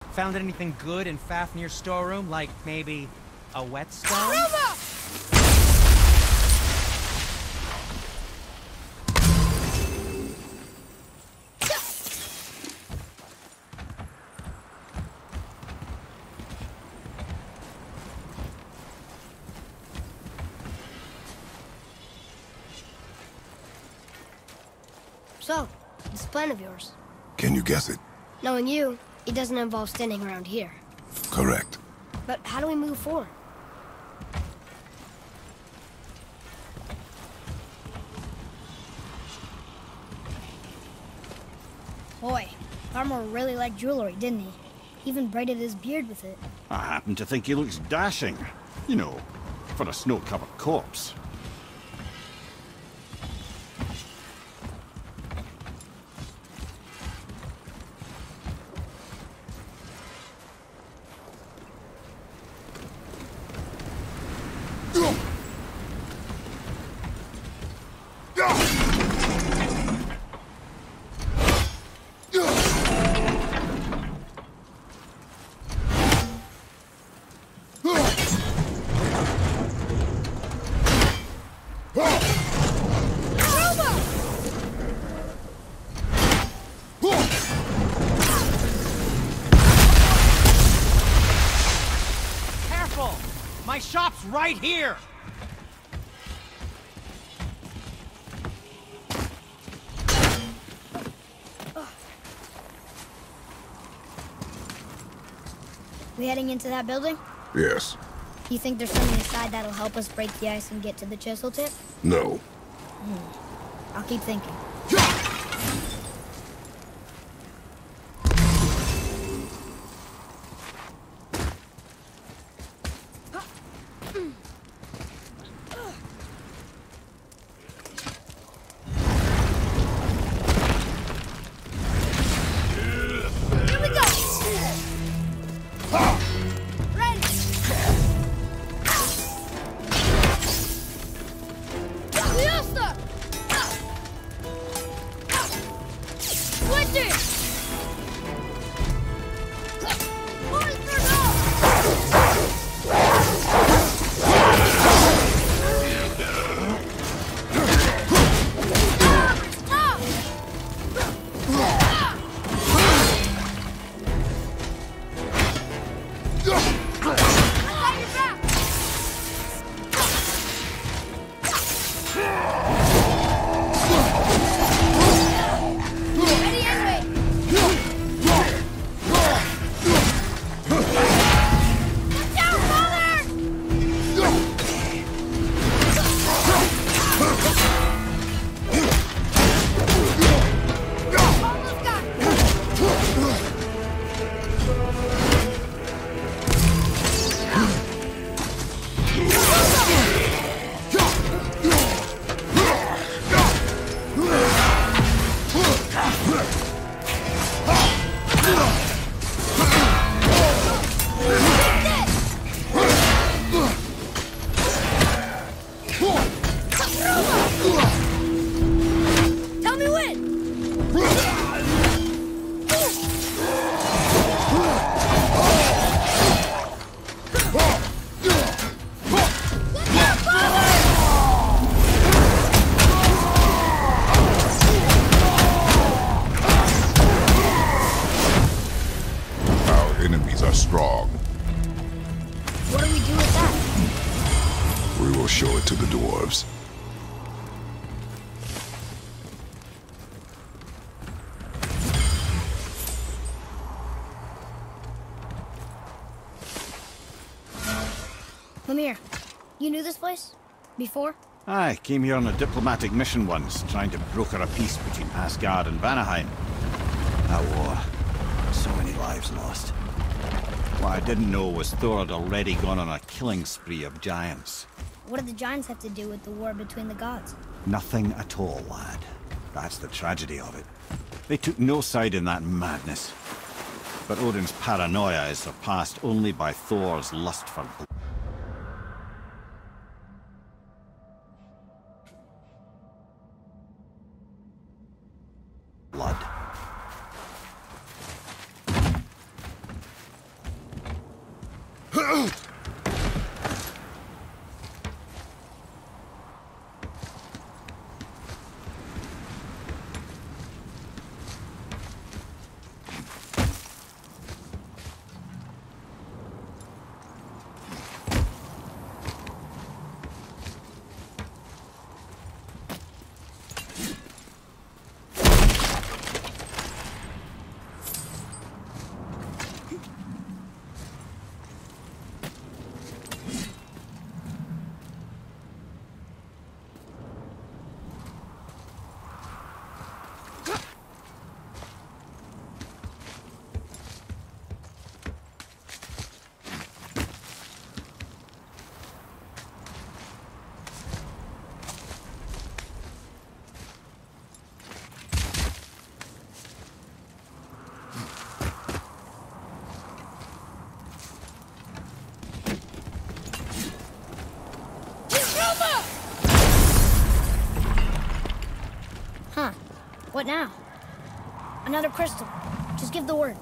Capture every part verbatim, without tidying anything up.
Found anything good in Fafnir's storeroom? Like, maybe a whetstone? So, this plan of yours. Can you guess it? Knowing you, it doesn't involve standing around here. Correct. But how do we move forward? Boy, Armor really liked jewelry, didn't he? He even braided his beard with it. I happen to think he looks dashing. You know, for a snow-covered corpse. My shop's right here! We heading into that building? Yes. You think there's something inside that'll help us break the ice and get to the chisel tip? No. Hmm. I'll keep thinking. Show it to the dwarves. Lemire, you knew this place? Before? I came here on a diplomatic mission once, trying to broker a peace between Asgard and Vanaheim. That war. So many lives lost. What I didn't know was Thor had already gone on a killing spree of giants. What did the giants have to do with the war between the gods? Nothing at all, lad. That's the tragedy of it. They took no side in that madness. But Odin's paranoia is surpassed only by Thor's lust for blood. Huh. What now? Another crystal. Just give the word.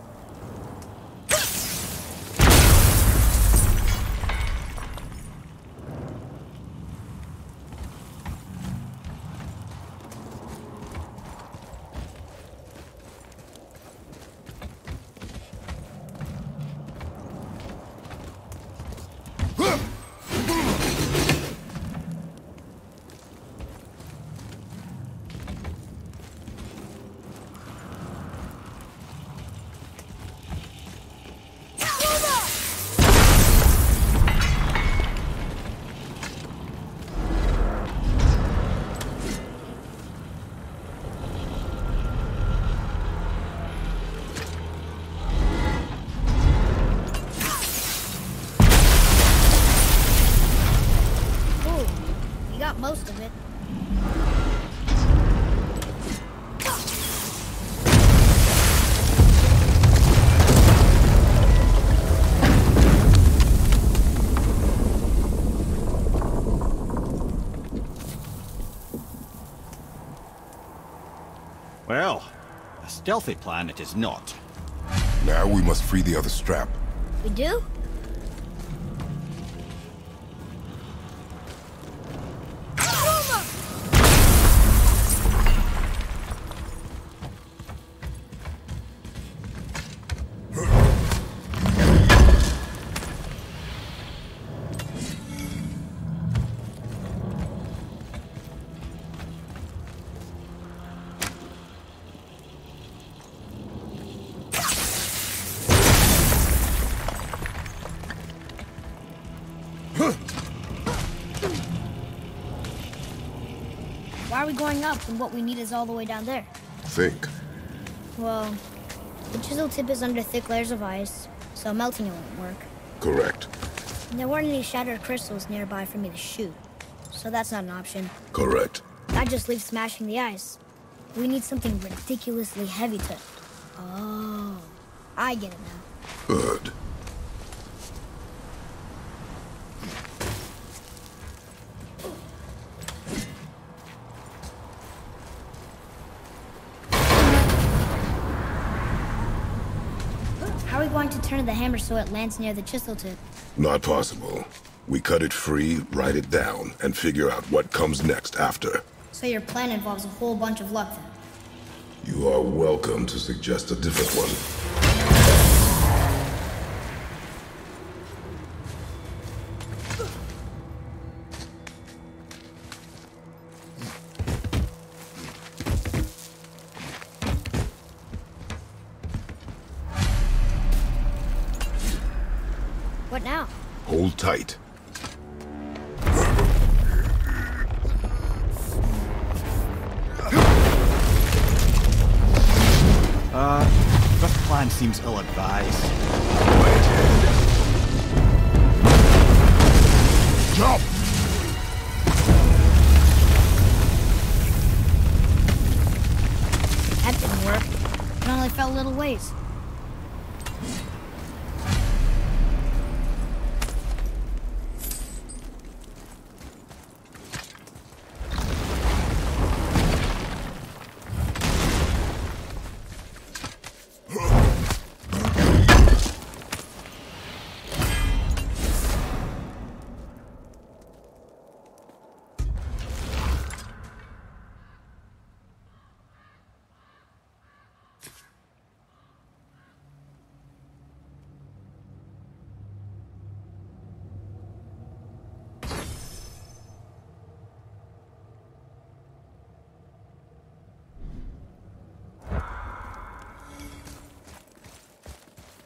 Most of it. Well, a stealthy plan it is not. Now we must free the other strap. We do? Why are we going up when what we need is all the way down there? Think. Well, the chisel tip is under thick layers of ice, so melting it won't work. Correct. And there weren't any shattered crystals nearby for me to shoot, so that's not an option. Correct. That just leaves smashing the ice. We need something ridiculously heavy to... Oh, I get it now. Good. How are we going to turn the hammer so it lands near the chisel tip? Not possible. We cut it free, write it down, and figure out what comes next after. So your plan involves a whole bunch of luck then? You are welcome to suggest a different one. What now? Hold tight. Uh, this plan seems ill-advised. Jump! That didn't work. It only fell little ways.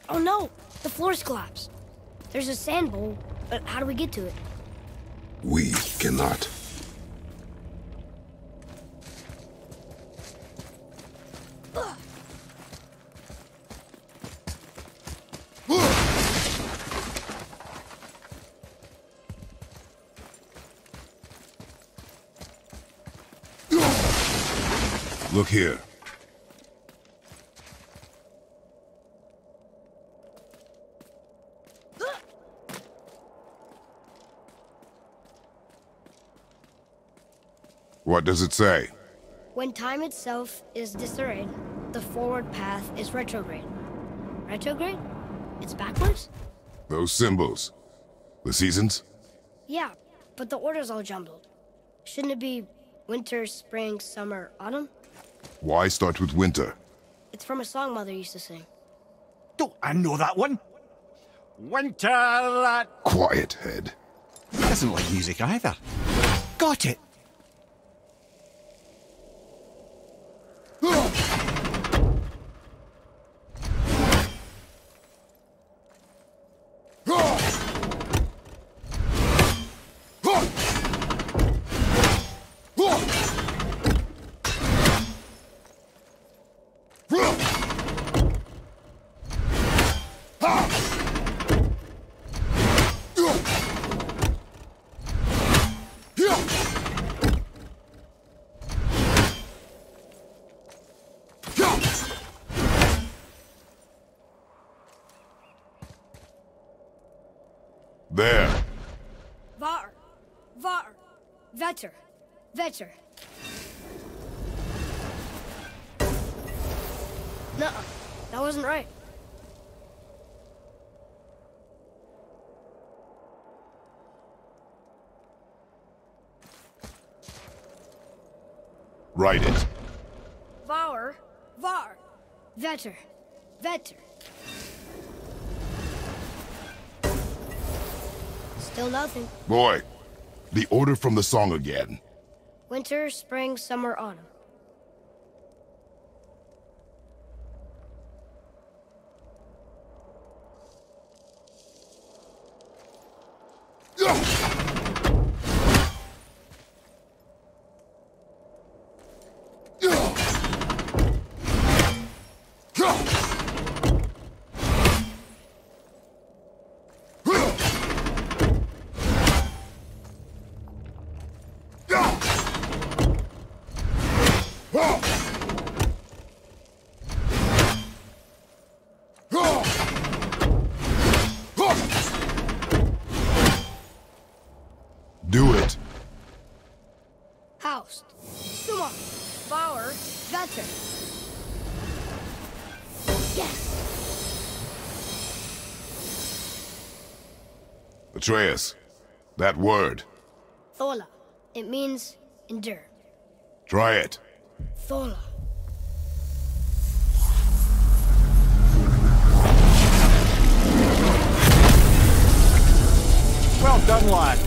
Oh no! The floor's collapsed. There's a sand bowl, but how do we get to it? We cannot. Look here. What does it say? When time itself is disarrayed, the forward path is retrograde. Retrograde? It's backwards? Those symbols. The seasons? Yeah, but the order's all jumbled. Shouldn't it be winter, spring, summer, autumn? Why start with winter? It's from a song Mother used to sing. Don't I know that one? Winter that... Quiet, head. He doesn't like music either. Got it! There. Var. Var. Vetter. Vetter. No, that wasn't right. Write it. Var. Var. Vetter. Vetter. Still nothing. Boy, the order from the song again. Winter, spring, summer, autumn. Do it. Housed. Summa. Bauer. Vetter. Yes! Atreus, that word. Thola. It means endure. Try it. Thola. Well done, lad.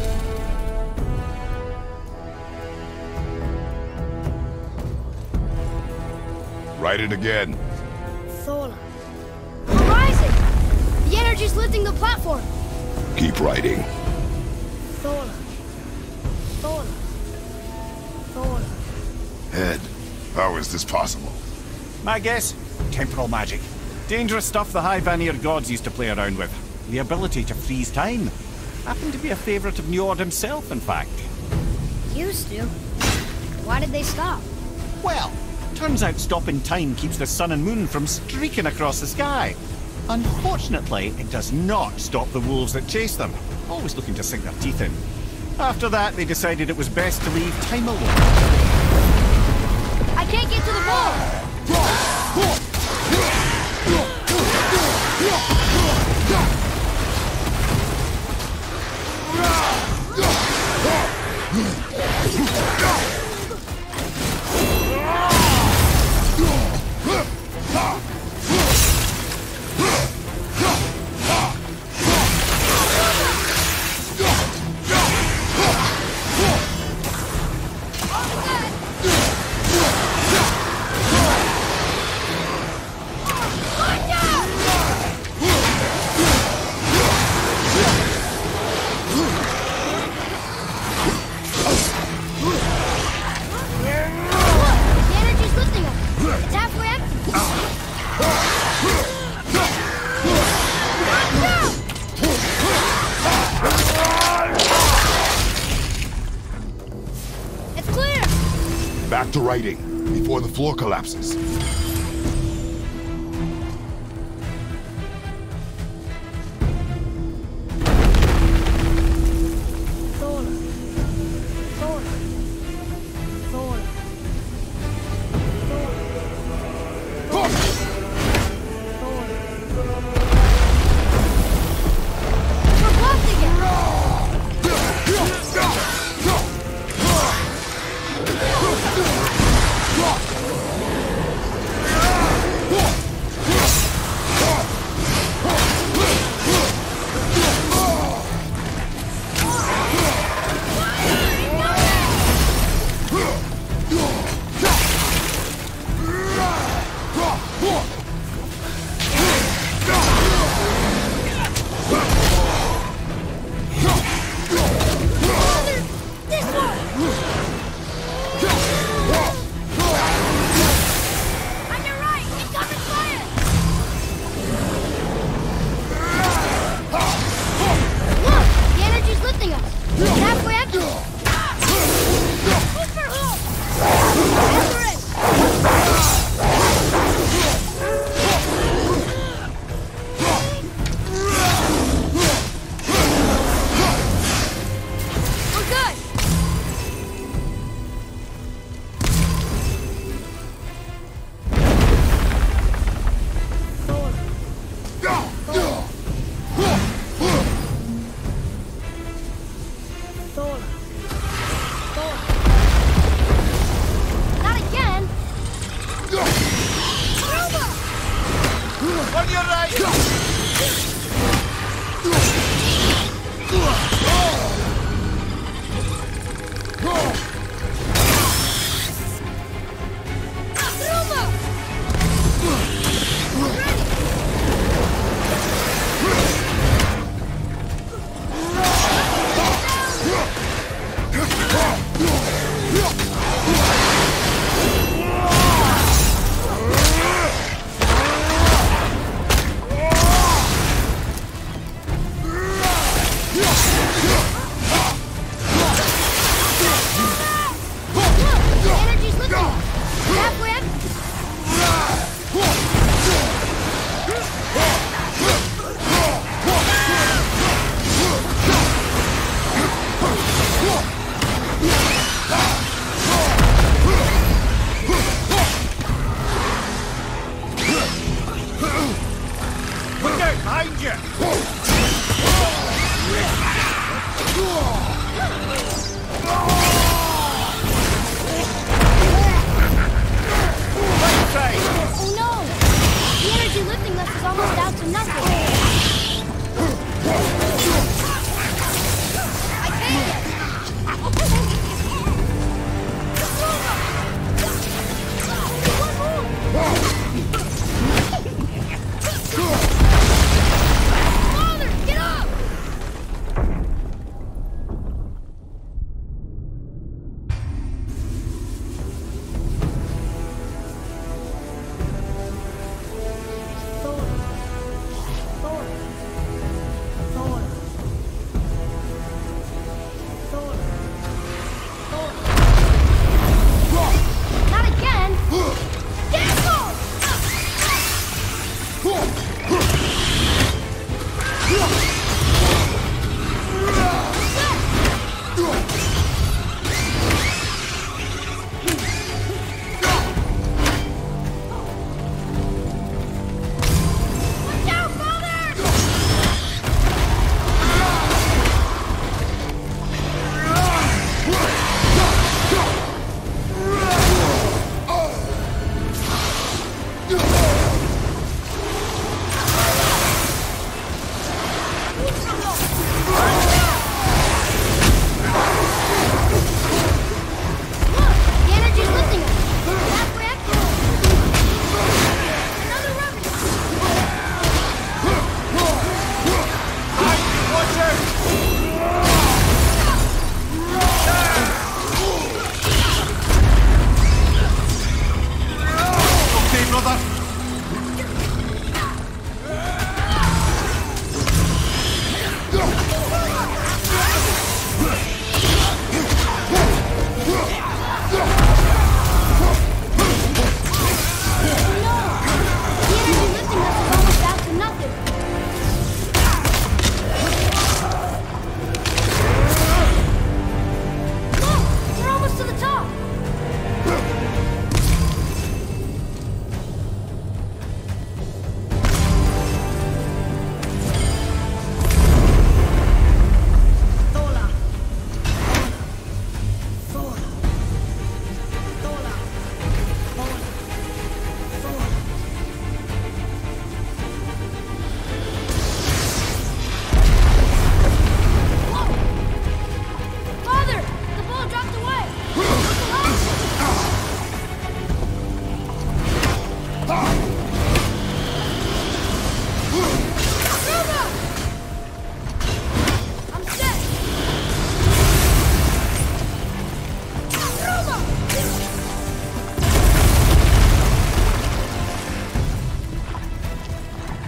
Write it again. Thola. We're rising! The energy's lifting the platform! Keep writing. Thola. Thola. Thola. Head, how is this possible? My guess? Temporal magic. Dangerous stuff the High Vanir gods used to play around with. The ability to freeze time. Happened to be a favourite of Njord himself, in fact. Used to. Why did they stop? Well, turns out stopping time keeps the sun and moon from streaking across the sky. Unfortunately, it does not stop the wolves that chase them, always looking to sink their teeth in. After that, they decided it was best to leave time alone. I can't get to the ball! writing before the floor collapses.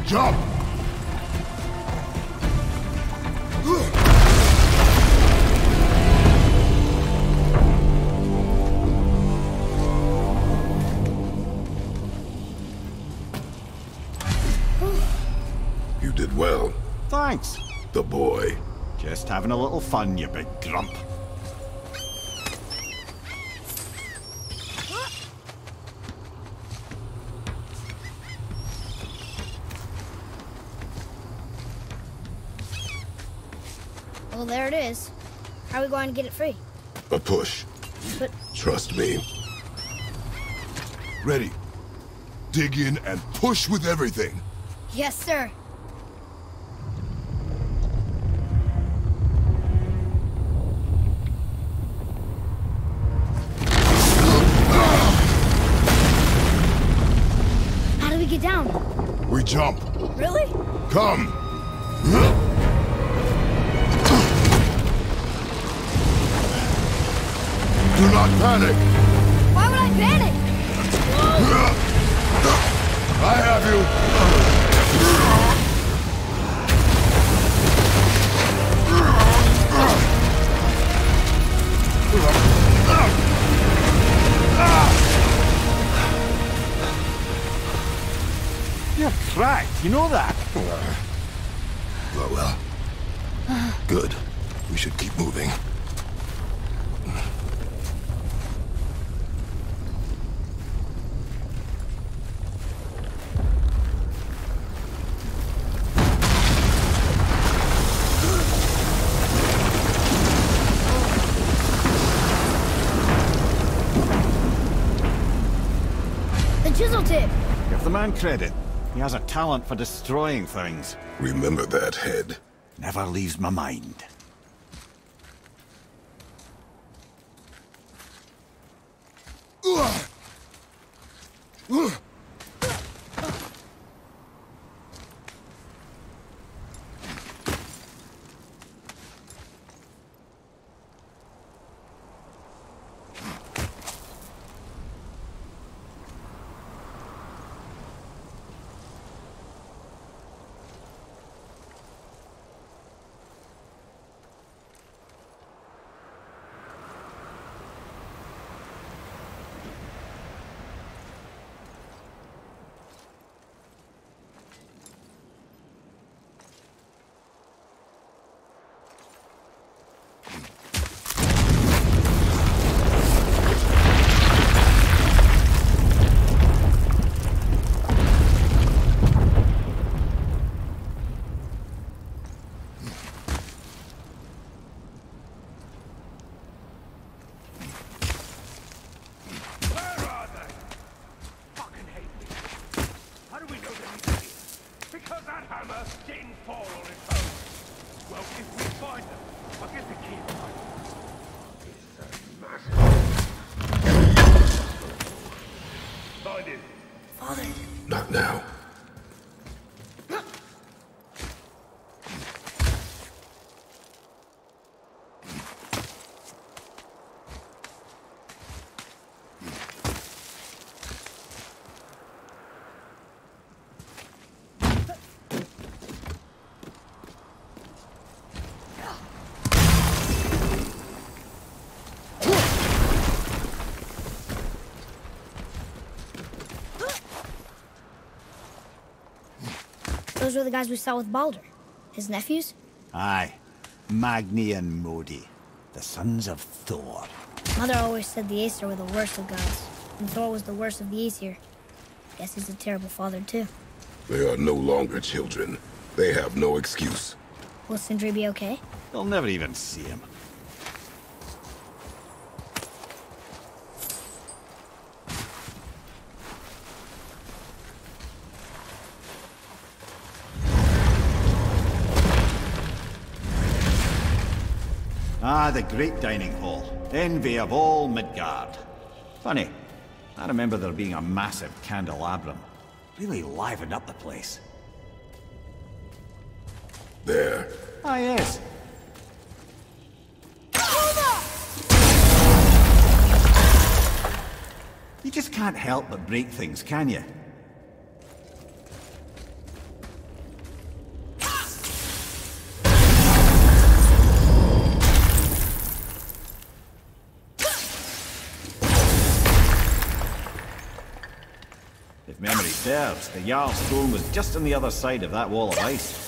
Jump! You did well. Thanks. The boy. Just having a little fun, you big grump. Well, there it is. How are we going to get it free? A push. But... Trust me. Ready. Dig in and push with everything. Yes, sir. How do we get down? We jump. Really? Come. Do not panic. Why would I panic? I have you. You're cracked, you know that? Well, well. Good. We should keep moving. The chisel tip. Give the man credit. He has a talent for destroying things. Remember that head. Never leaves my mind. Not now. Those were the guys we saw with Baldur. His nephews? Aye. Magni and Modi. The sons of Thor. Mother always said the Aesir were the worst of gods, and Thor was the worst of the Aesir. Guess he's a terrible father, too. They are no longer children. They have no excuse. Will Sindri be okay? They'll never even see him. Ah, the great dining hall. Envy of all Midgard. Funny, I remember there being a massive candelabrum. Really livened up the place. There. Ah, yes. You just can't help but break things, can you? If memory serves, the Jarl's throne was just on the other side of that wall of ice.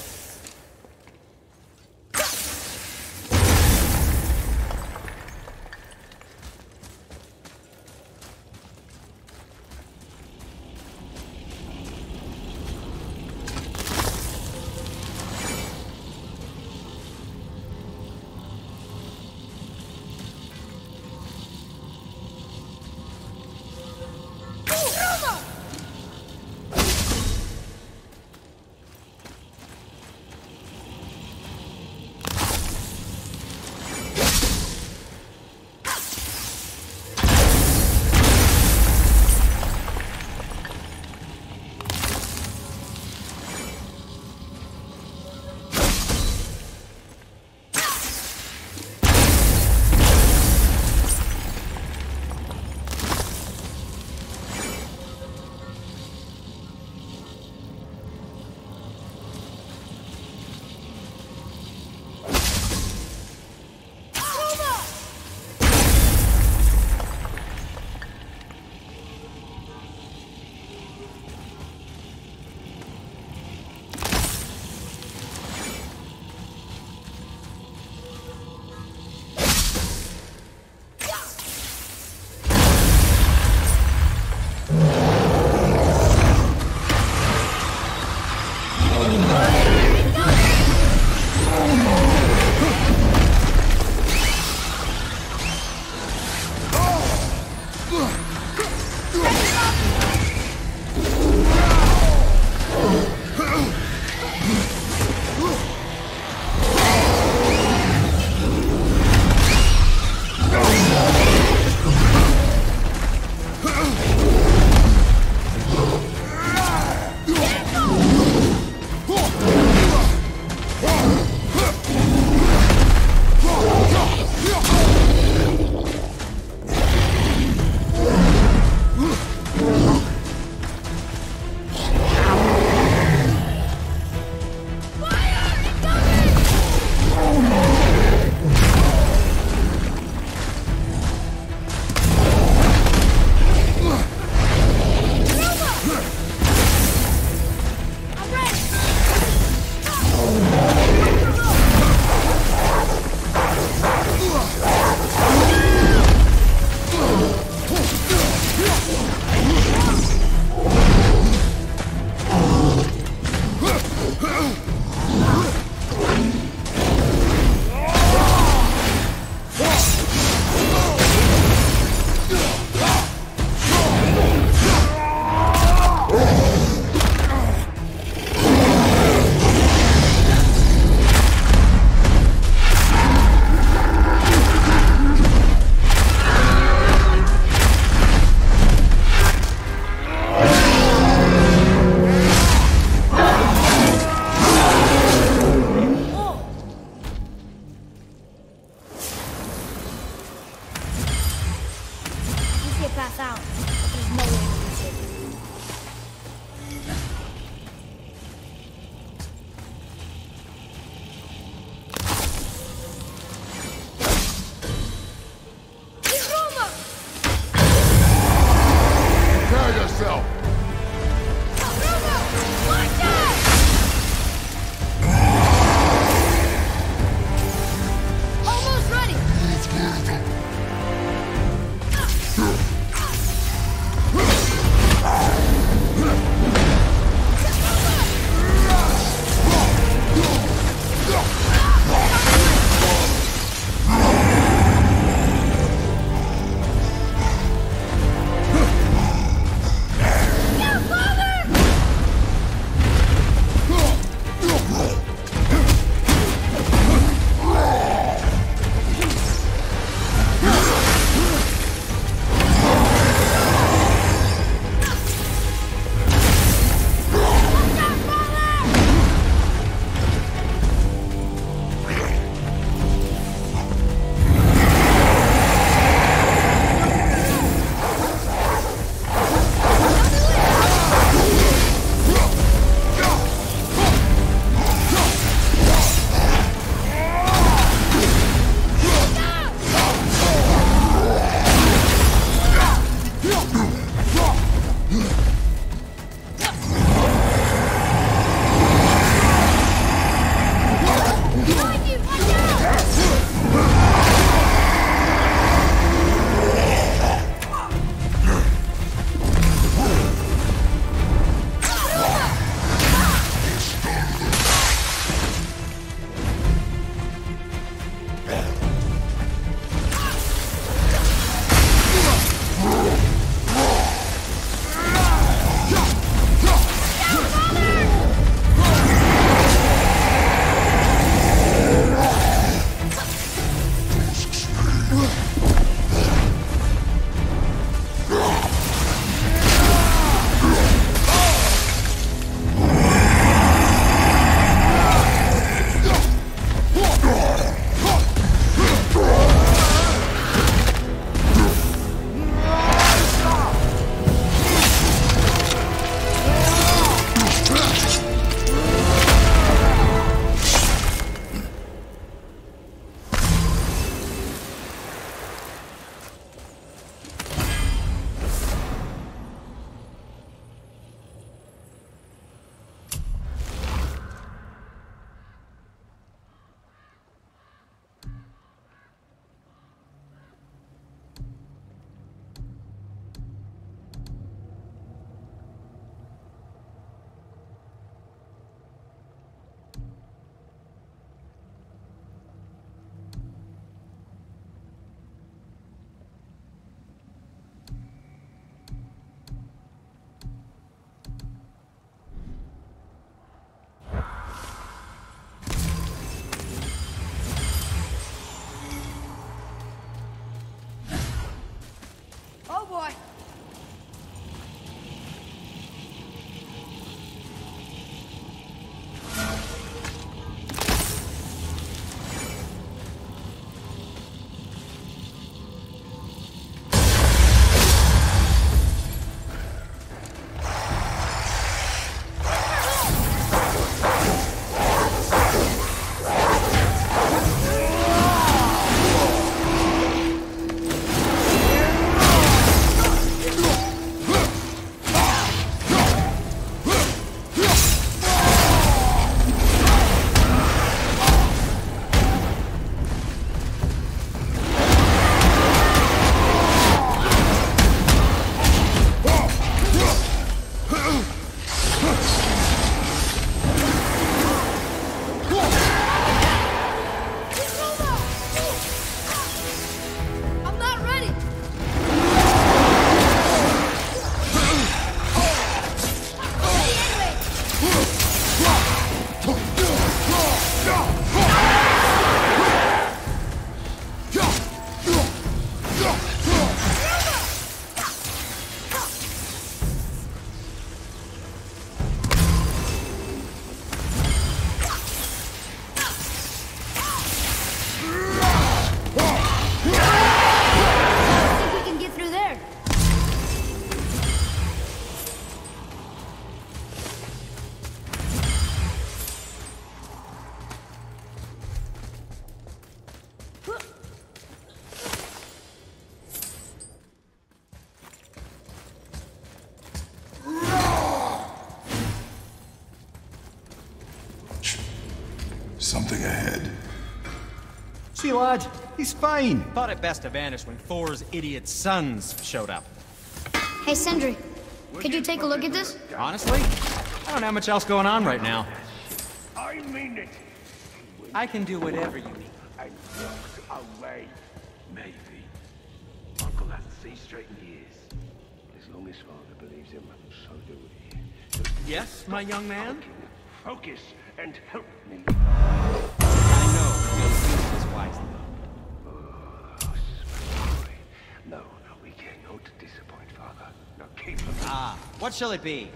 something ahead. See, lad, he's fine. Thought it best to vanish when Thor's idiot sons showed up. Hey, Sindri, could you take a look at this? Honestly, I don't have much else going on right now. I mean it. I can do whatever you need. I walked away. Maybe. Uncle hasn't seen straight in years. As long as father believes him, so do we. Yes, my young man? Focus and help me. I know you'll use this wisely. Oh, sweet boy. No, we cannot disappoint father. Now keep him. Ah, what shall it be?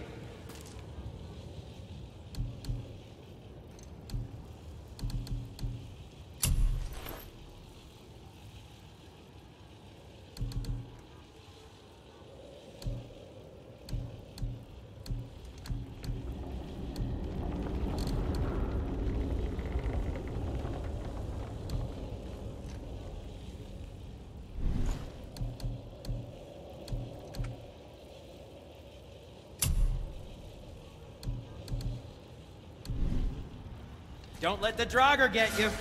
Don't let the Draugr get you.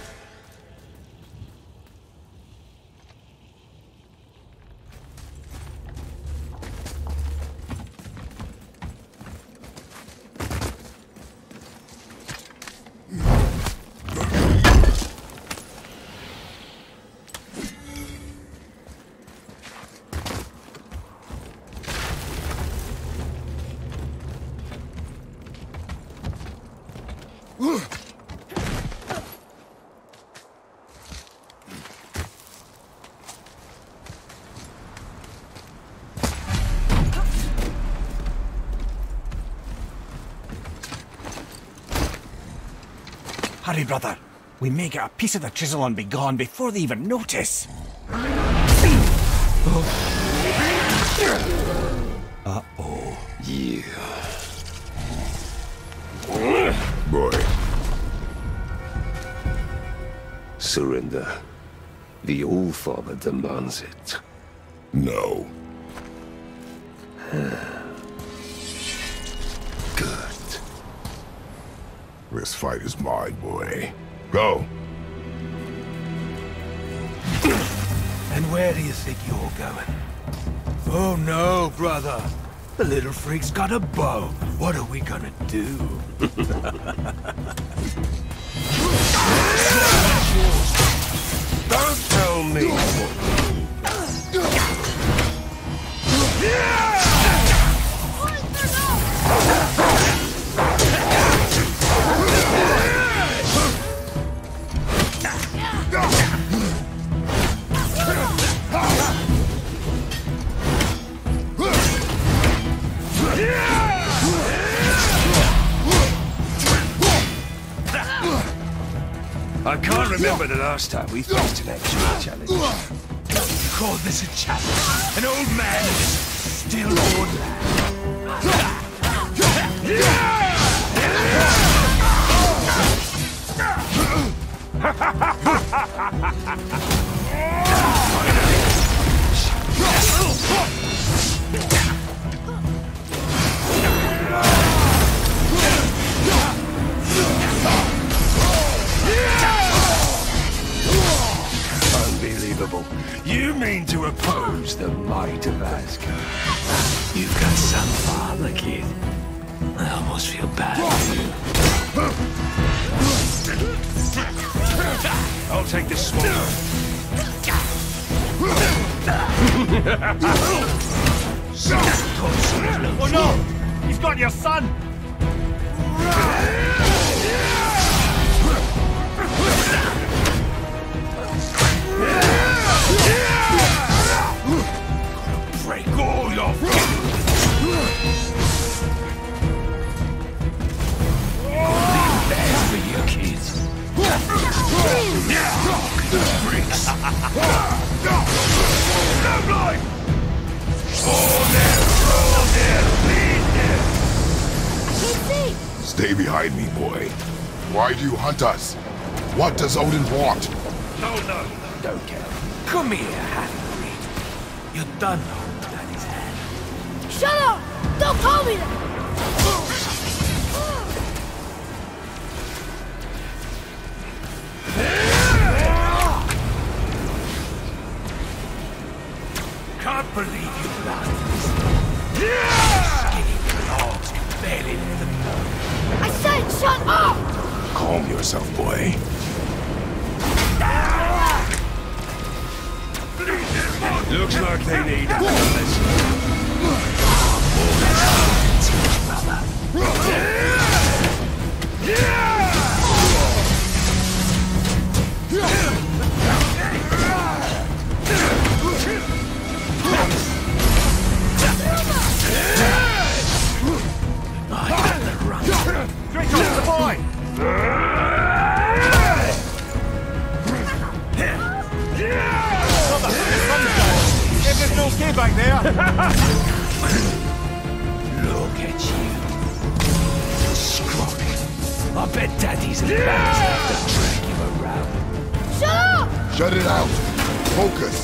Hurry, brother. We may get a piece of the chisel and be gone before they even notice. Uh-oh. Yeah. Boy. Surrender. The All-Father demands it. No. Good. This fight is mine, boy. Go. And where do you think you're going? Oh no, brother. The little freak's got a bow. What are we gonna do? Don't tell me. I can't remember the last time we faced an actual challenge. You call this a challenge? An old man and his stillborn Unbelievable. You mean to oppose the might of Asgard? You've got some father, kid. I almost feel bad for you. I'll take this small one. Oh no! He's got your son! Break all your Bad for you, kids. Bricks. Stay behind me, boy. Why do you hunt us? What does Odin want? No, no, don't care. Come here, half-breed. You done hold Daddy's hand. Shut up! Don't call me that! yourself, boy. Looks like they need a lesson. Drink off the boy! If it's okay back there. Look at you. Scrubbing. I bet Daddy's about to drag you around. Shut up! Shut it out. Focus.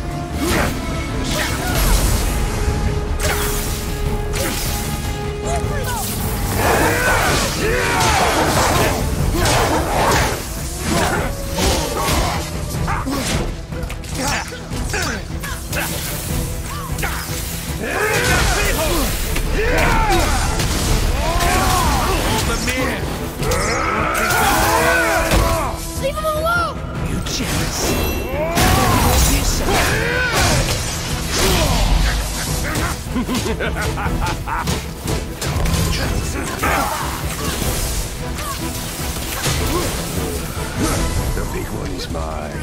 Leave him alone! You jealous? The big one is mine.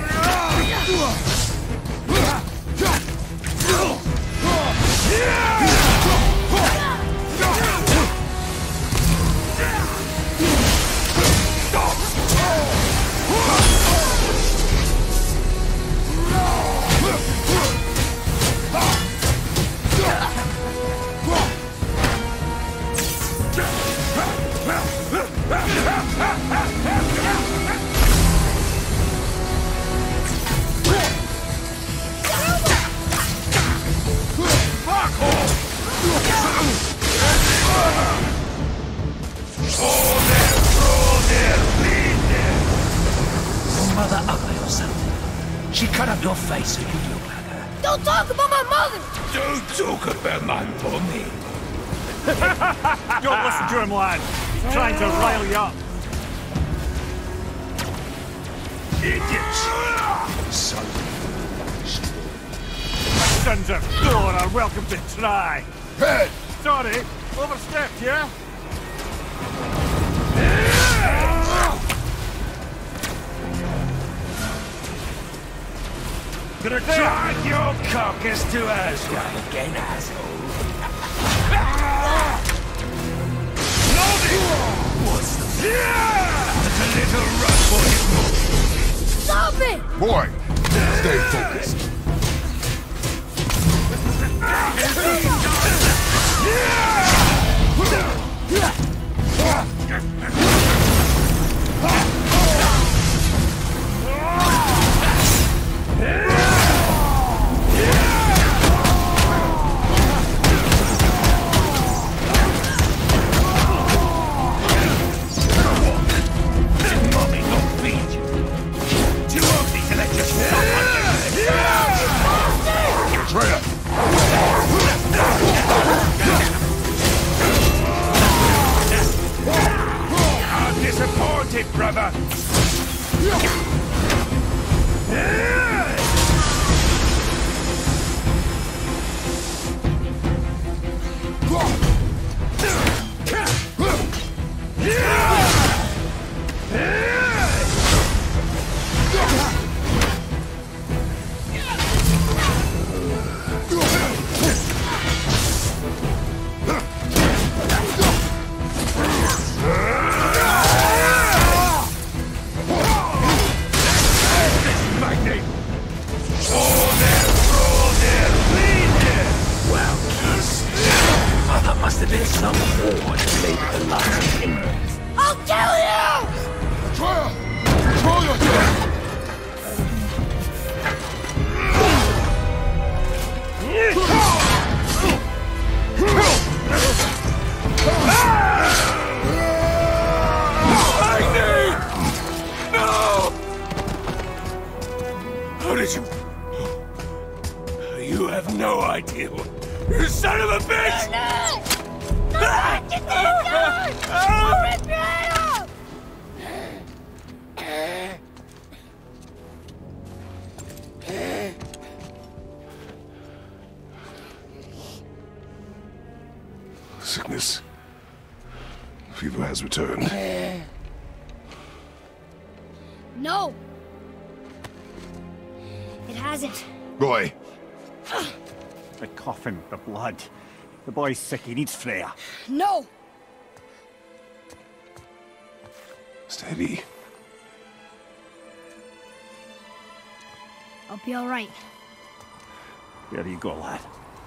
Your mother ugly or something? She cut up your face so you look like her. Don't talk about my mother! Don't talk about my mommy. Don't listen to him, lad. He's trying to rile you up. Idiots. Son. Sons of Thor are welcome to try. Head! Sorry, overstepped, yeah? Gonna drag your carcass to Asgard again, asshole. Loading! What's the... That's a little rough for you. Stop it! Boy, stay focused. Mommy don't feed you. Too ugly to let you stop under. Traitor! I'm disappointed, brother. Must have been some war that made the last timbers. I'll kill you! Traitor! Control yourself! Lightning! No! How did you... You have no idea what... You son of a bitch! Sickness. Fever has returned. No! It hasn't. Roy! The coughing, the blood. The boy's sick, he needs Freya. No! Steady. I'll be alright. There you go, lad.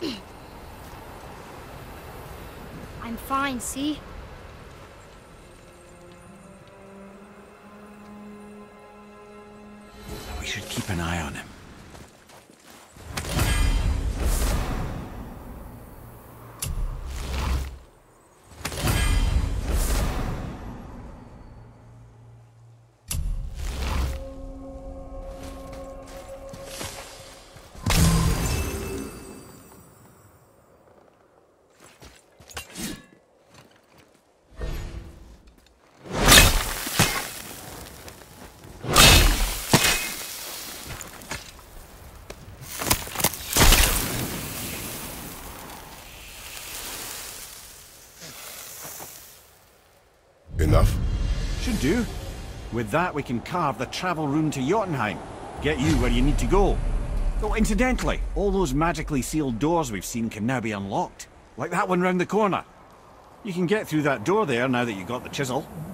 I'm fine, see? We should keep an eye on him. Enough? Should do. With that, we can carve the travel rune to Jotunheim. Get you where you need to go. Oh, incidentally, all those magically sealed doors we've seen can now be unlocked. Like that one round the corner. You can get through that door there now that you've got the chisel.